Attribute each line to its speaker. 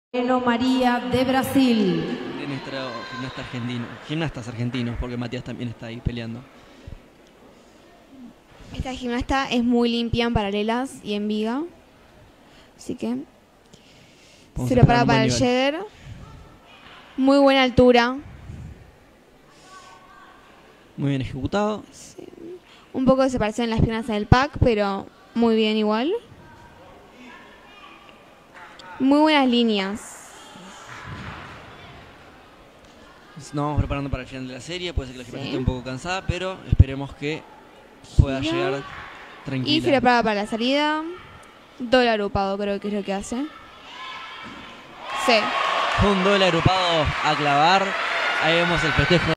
Speaker 1: Moreno María de Brasil.
Speaker 2: De nuestro gimnastas argentinos, porque Matías también está ahí peleando.
Speaker 3: Esta gimnasta es muy limpia en paralelas y en viga. Así que se prepara para el Jeder. Muy buena altura.
Speaker 2: Muy bien ejecutado.
Speaker 3: Sí. Un poco de separación en las piernas en el pack, pero muy bien igual. Muy buenas líneas.
Speaker 2: Nos vamos preparando para el final de la serie. Puede ser que la gimnasta esté un poco cansada, pero esperemos que pueda llegar tranquila.
Speaker 3: Y se prepara para la salida. Doble agrupado creo que es lo que hace. Sí.
Speaker 2: Un doble agrupado a clavar. Ahí vemos el festejo.